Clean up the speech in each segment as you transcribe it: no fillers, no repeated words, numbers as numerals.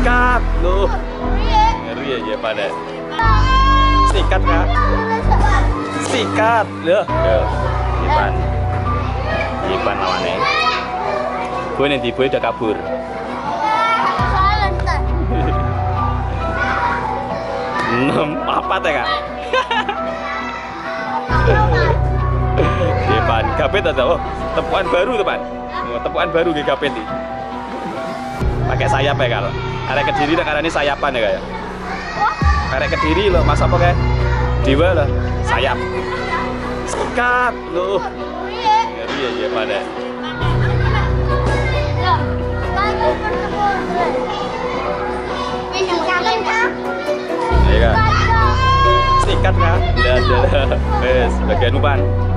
Sikat loh. Ngeri aja pada. Sikat kak. Sikat loh. Ipan. Ipan lawannya. Gue nanti boy udah kabur. Apa teh kak? Ipan gapet ada. Oh tepuan baru teman. Tepuan baru di gapet nih. Pakai sayap ya kalau. Arek Kediri karena ini sayapan ya kayak. Arek Kediri loh, masa apa kayak Dewa lah, sayap. Sikat loh. Ngeri aja pada. Iya kan? Sikat kan? Lihat, wes bagian umpan.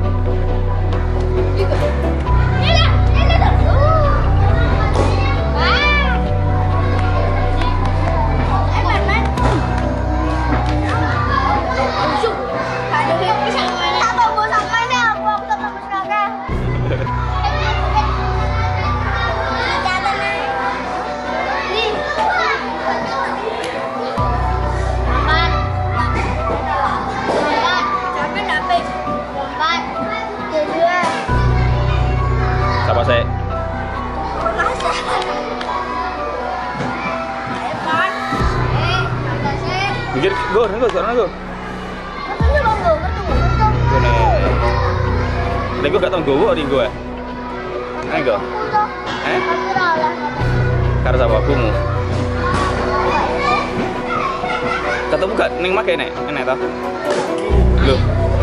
Siapa saya? Mikir, go, sekarang go. Gue gak tau gowo di gue. Go. Karena sama akumu. Ketemu gak neng make nek, enek toh? Loh.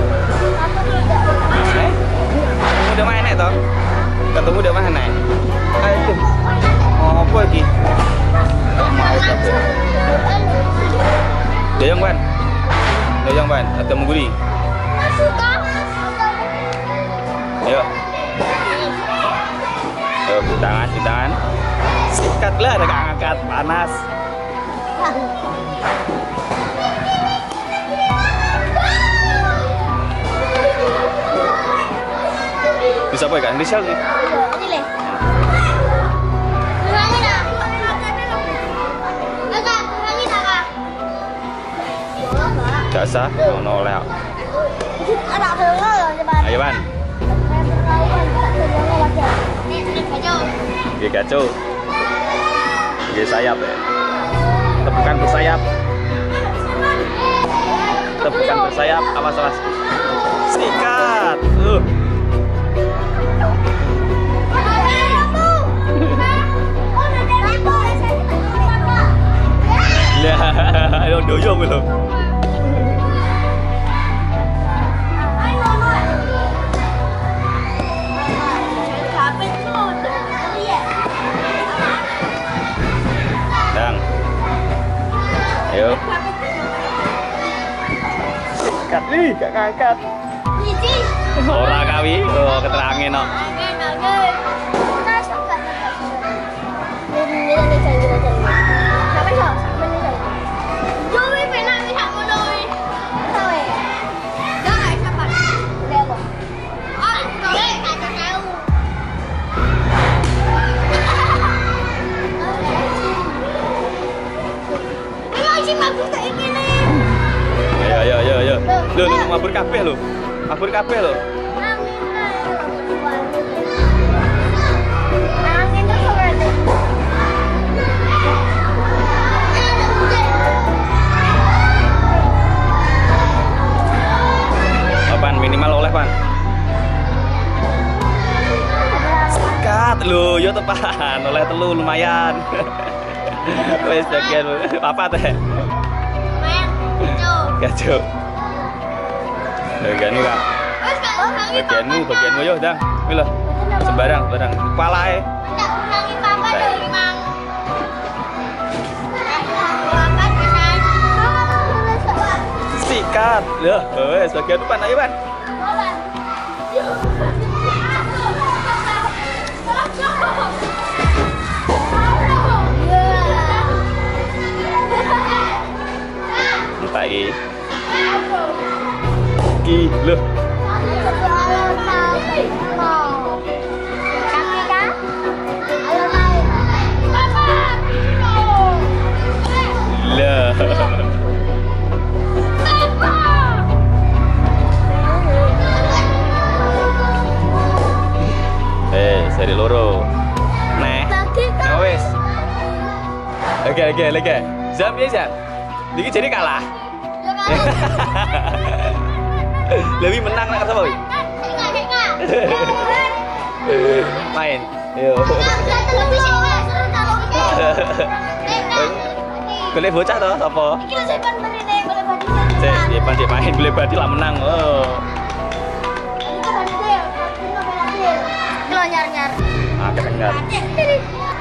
Udah main nek toh? Ketemu udah mana nek? Ayo. Oh, apa lagi? Mau apa? Doyong ban, atau mengguli? Ayo. Ayo, tangan. Sikatlah, ada angkat panas. Bisa apa ya kak? Inisial sih? Biasa, mau oleh. Ayo ban. Oke kacau. Oke sayap ya. Tepukan bersayap. Awas. Sikat. Ayo doyong gitu. Dang. Ayo. Sikat nih, gak ngangkat. Ora kawi, keterangin no. Ayo. Lu mabur kabeh lu. Apaan minimal oleh pan? Sikat lu, yo tepan oleh telu lumayan. Wes bagian apa teh? Kacau. Bagianmu kak. Bagianmu yo dang. Milo. Sembarang. Kepala Sikat. Loh, wes bagian depan ayo ban. Lagi. Loh. Oke. Zam ya Zam. Niki jadi kalah. Lebih menang nak sama wih. Main. Yo. Golek bocah toh sapa? Iki lho sampean menene golek badi. Cek, dia pancet main golek badi lah menang. Oh. Iki badi. Iki nyar-nyar. Ah, kedengar.